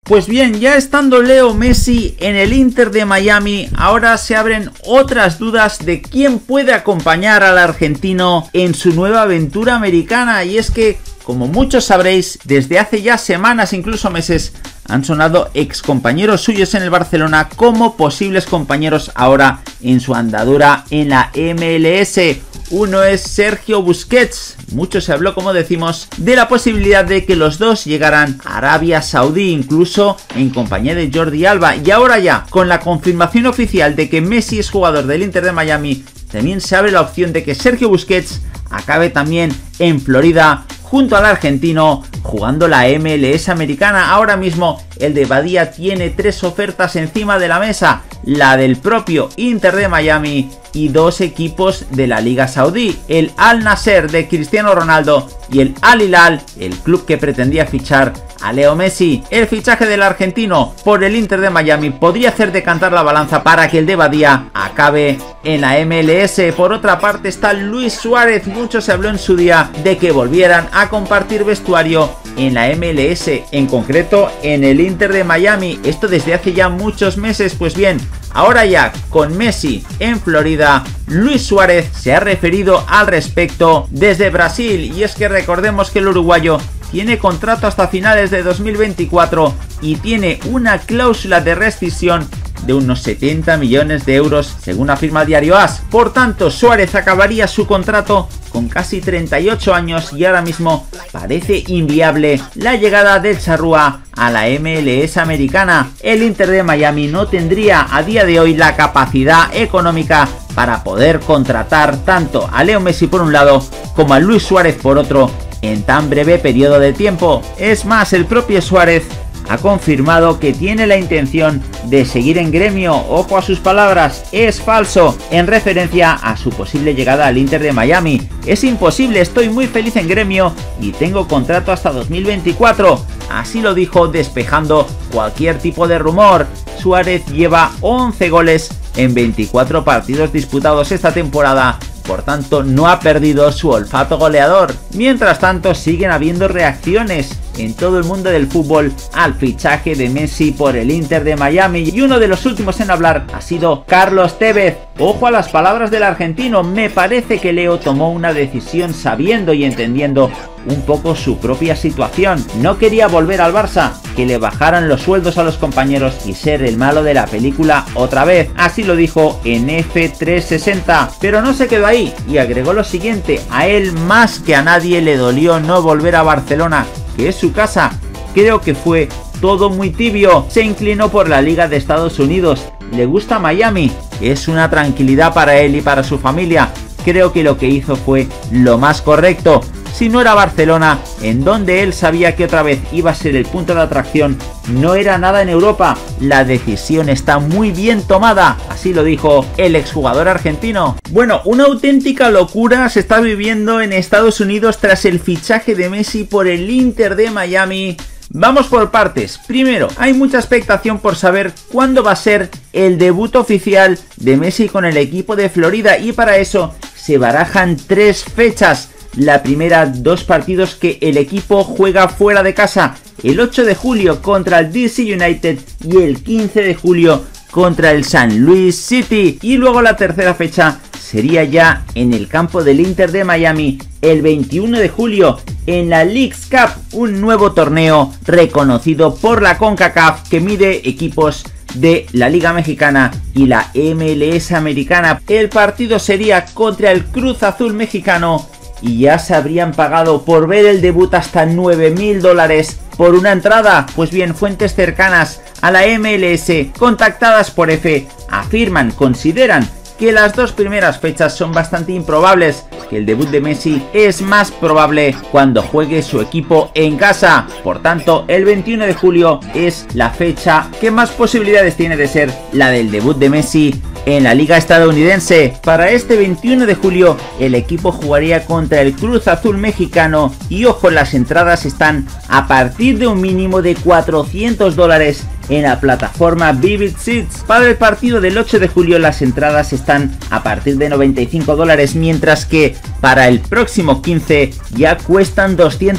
Pues bien, ya estando Leo Messi en el Inter de Miami, ahora se abren otras dudas de quién puede acompañar al argentino en su nueva aventura americana. Y es que, como muchos sabréis, desde hace ya semanas, incluso meses, han sonado ex compañeros suyos en el Barcelona como posibles compañeros ahora en su andadura en la MLS. Uno es Sergio Busquets. Mucho se habló, como decimos, de la posibilidad de que los dos llegaran a Arabia Saudí, incluso en compañía de Jordi Alba. Y ahora ya, con la confirmación oficial de que Messi es jugador del Inter de Miami, también se abre la opción de que Sergio Busquets acabe también en Florida junto al argentino jugando la MLS americana. Ahora mismo el de Badía tiene 3 ofertas encima de la mesa, la del propio Inter de Miami y 2 equipos de la Liga Saudí, el Al Nasser de Cristiano Ronaldo y el Al Hilal, el club que pretendía fichar a Leo Messi. El fichaje del argentino por el Inter de Miami podría hacer decantar la balanza para que el de Badía acabe en la MLS. Por otra parte está Luis Suárez. Mucho se habló en su día de que volvieran a compartir vestuario en la MLS, en concreto en el Inter de Miami. Esto desde hace ya muchos meses. Pues bien, ahora ya con Messi en Florida, Luis Suárez se ha referido al respecto desde Brasil. Y es que recordemos que el uruguayo tiene contrato hasta finales de 2024 y tiene una cláusula de rescisión de unos 70 millones de euros, según afirma el diario AS. Por tanto, Suárez acabaría su contrato con casi 38 años y ahora mismo parece inviable la llegada del charrúa a la MLS americana. El Inter de Miami no tendría a día de hoy la capacidad económica para poder contratar tanto a Leo Messi por un lado como a Luis Suárez por otro en tan breve periodo de tiempo. Es más, el propio Suárez ha confirmado que tiene la intención de seguir en Gremio. Ojo a sus palabras, es falso, en referencia a su posible llegada al Inter de Miami. Es imposible, estoy muy feliz en Gremio y tengo contrato hasta 2024. Así lo dijo, despejando cualquier tipo de rumor. Suárez lleva 11 goles en 24 partidos disputados esta temporada. Por tanto, no ha perdido su olfato goleador. Mientras tanto, siguen habiendo reacciones en todo el mundo del fútbol al fichaje de Messi por el Inter de Miami. Y uno de los últimos en hablar ha sido Carlos Tevez. Ojo a las palabras del argentino. Me parece que Leo tomó una decisión sabiendo y entendiendo un poco su propia situación. No quería volver al Barça, que le bajaran los sueldos a los compañeros y ser el malo de la película otra vez. Así lo dijo en F360. Pero no se quedó ahí y agregó lo siguiente: a él más que a nadie le dolió no volver a Barcelona, que es su casa. Creo que fue todo muy tibio. Se inclinó por la Liga de Estados Unidos. Le gusta Miami. Es una tranquilidad para él y para su familia. Creo que lo que hizo fue lo más correcto. Si no era Barcelona, en donde él sabía que otra vez iba a ser el punto de atracción, no era nada en Europa. La decisión está muy bien tomada, así lo dijo el exjugador argentino. Bueno, una auténtica locura se está viviendo en Estados Unidos tras el fichaje de Messi por el Inter de Miami. Vamos por partes. Primero, hay mucha expectación por saber cuándo va a ser el debut oficial de Messi con el equipo de Florida, y para eso se barajan 3 fechas. La primera, 2 partidos que el equipo juega fuera de casa, el 8 de julio contra el DC United y el 15 de julio contra el San Luis City. Y luego la tercera fecha sería ya en el campo del Inter de Miami, el 21 de julio en la Leagues Cup, un nuevo torneo reconocido por la CONCACAF que mide equipos de la Liga Mexicana y la MLS americana. El partido sería contra el Cruz Azul mexicano y ya se habrían pagado por ver el debut hasta $9.000 por una entrada. Pues bien, fuentes cercanas a la MLS contactadas por F consideran que las 2 primeras fechas son bastante improbables, que el debut de Messi es más probable cuando juegue su equipo en casa. Por tanto, el 21 de julio es la fecha que más posibilidades tiene de ser la del debut de Messi En la liga estadounidense, para este 21 de julio, el equipo jugaría contra el Cruz Azul mexicano y ojo, las entradas están a partir de un mínimo de $400 en la plataforma Vivid Seats. Para el partido del 8 de julio las entradas están a partir de $95, mientras que para el próximo 15 ya cuestan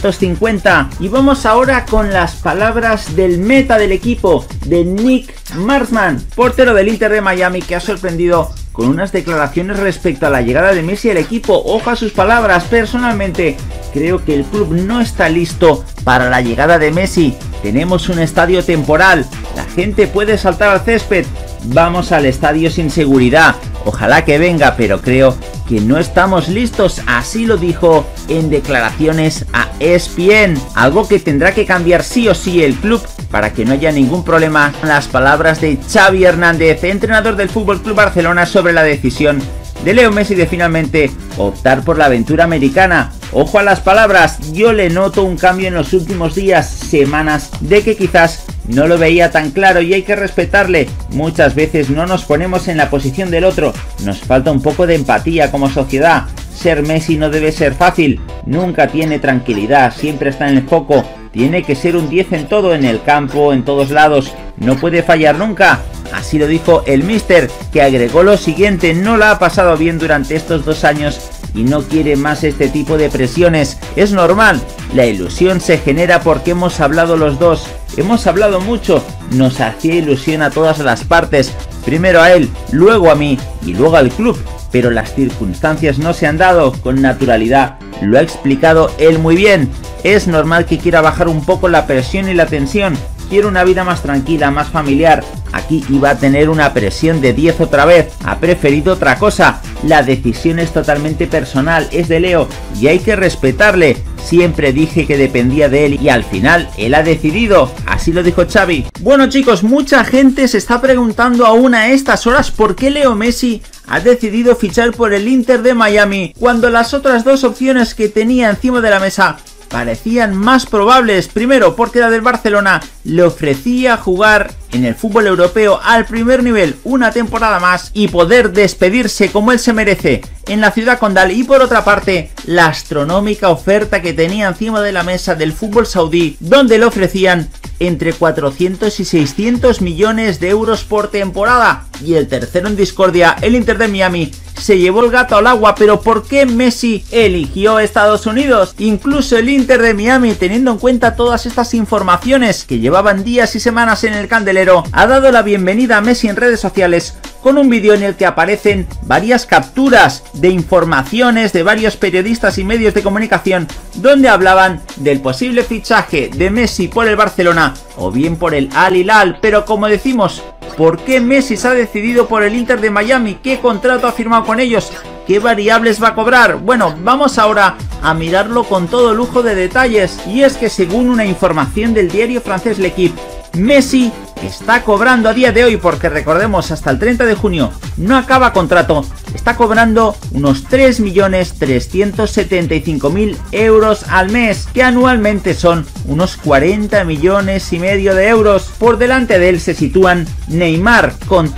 250. Y vamos ahora con las palabras del meta del equipo, de Nick Marsman, portero del Inter de Miami, que ha sorprendido con unas declaraciones respecto a la llegada de Messi al equipo. Ojo a sus palabras: personalmente creo que el club no está listo para la llegada de Messi. Tenemos un estadio temporal, la gente puede saltar al césped, vamos al estadio sin seguridad, ojalá que venga, pero creo que no estamos listos. Así lo dijo en declaraciones a ESPN, algo que tendrá que cambiar sí o sí el club para que no haya ningún problema. Las palabras de Xavi Hernández, entrenador del FC Barcelona, sobre la decisión de Leo Messi de finalmente optar por la aventura americana. Ojo a las palabras: yo le noto un cambio en los últimos días, semanas, de que quizás no lo veía tan claro y hay que respetarle. Muchas veces no nos ponemos en la posición del otro, nos falta un poco de empatía como sociedad. Ser Messi no debe ser fácil, nunca tiene tranquilidad, siempre está en el foco, tiene que ser un 10 en todo, en el campo, en todos lados, no puede fallar nunca. Así lo dijo el míster, que agregó lo siguiente: no la ha pasado bien durante estos 2 años y no quiere más este tipo de presiones. Es normal, la ilusión se genera porque hemos hablado los dos, hemos hablado mucho, nos hacía ilusión a todas las partes, primero a él, luego a mí y luego al club, pero las circunstancias no se han dado con naturalidad. Lo ha explicado él muy bien. Es normal que quiera bajar un poco la presión y la tensión. Quiere una vida más tranquila, más familiar. Aquí iba a tener una presión de 10 otra vez. Ha preferido otra cosa. La decisión es totalmente personal, es de Leo y hay que respetarle. Siempre dije que dependía de él y al final él ha decidido. Así lo dijo Xavi. Bueno chicos, mucha gente se está preguntando aún a estas horas por qué Leo Messi ha decidido fichar por el Inter de Miami cuando las otras dos opciones que tenía encima de la mesa parecían más probables. Primero, porque la del Barcelona le ofrecía jugar en el fútbol europeo al primer nivel una temporada más y poder despedirse como él se merece en la ciudad condal, y por otra parte la astronómica oferta que tenía encima de la mesa del fútbol saudí, donde le ofrecían entre 400 y 600 millones de euros por temporada. Y el tercero en discordia, el Inter de Miami, se llevó el gato al agua. Pero ¿por qué Messi eligió Estados Unidos? Incluso el Inter de Miami, teniendo en cuenta todas estas informaciones que llevaban días y semanas en el candelero, ha dado la bienvenida a Messi en redes sociales con un vídeo en el que aparecen varias capturas de informaciones de varios periodistas y medios de comunicación donde hablaban del posible fichaje de Messi por el Barcelona o bien por el Al Hilal. Pero como decimos, ¿por qué Messi se ha decidido por el Inter de Miami? ¿Qué contrato ha firmado con ellos? ¿Qué variables va a cobrar? Bueno, vamos ahora a mirarlo con todo lujo de detalles. Y es que según una información del diario francés L'Équipe, Messi está cobrando a día de hoy, porque recordemos, hasta el 30 de junio no acaba contrato, está cobrando unos 3.375.000 euros al mes, que anualmente son unos 40,5 millones de euros. Por delante de él se sitúan Neymar con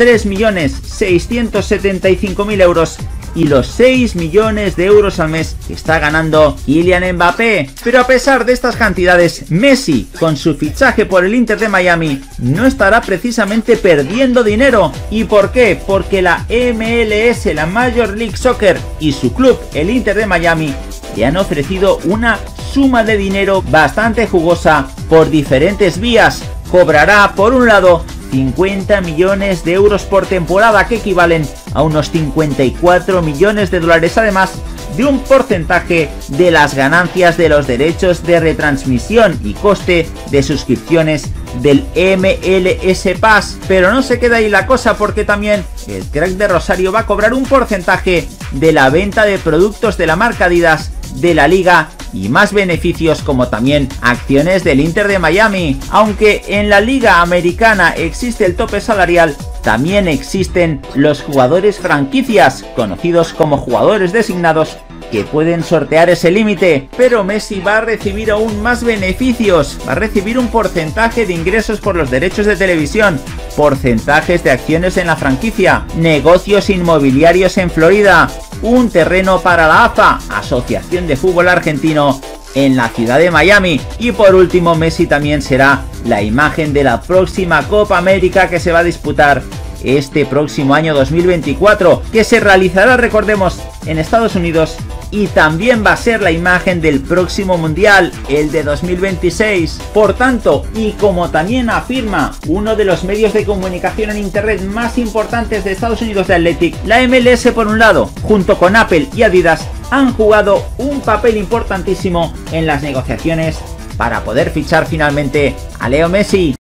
3.675.000 euros y los 6 millones de euros al mes que está ganando Kylian Mbappé. Pero a pesar de estas cantidades, Messi, con su fichaje por el Inter de Miami, no estará precisamente perdiendo dinero. ¿Y por qué? Porque la MLS, la Major League Soccer, y su club, el Inter de Miami, le han ofrecido una suma de dinero bastante jugosa por diferentes vías. Cobrará, por un lado, 50 millones de euros por temporada, que equivalen a unos 54 millones de dólares, además de un porcentaje de las ganancias de los derechos de retransmisión y coste de suscripciones del MLS Pass. Pero no se queda ahí la cosa, porque también el crack de Rosario va a cobrar un porcentaje de la venta de productos de la marca Adidas, de la liga y más beneficios, como también acciones del Inter de Miami. Aunque en la liga americana existe el tope salarial, también existen los jugadores franquicias, conocidos como jugadores designados, que pueden sortear ese límite. Pero Messi va a recibir aún más beneficios, va a recibir un porcentaje de ingresos por los derechos de televisión, porcentajes de acciones en la franquicia, negocios inmobiliarios en Florida, un terreno para la AFA, Asociación de Fútbol Argentino, en la ciudad de Miami. Y por último, Messi también será la imagen de la próxima Copa América que se va a disputar este próximo año 2024, que se realizará, recordemos, en Estados Unidos, y también va a ser la imagen del próximo Mundial, el de 2026. Por tanto, y como también afirma uno de los medios de comunicación en internet más importantes de Estados Unidos, de Athletic, la MLS por un lado, junto con Apple y Adidas, han jugado un papel importantísimo en las negociaciones para poder fichar finalmente a Leo Messi.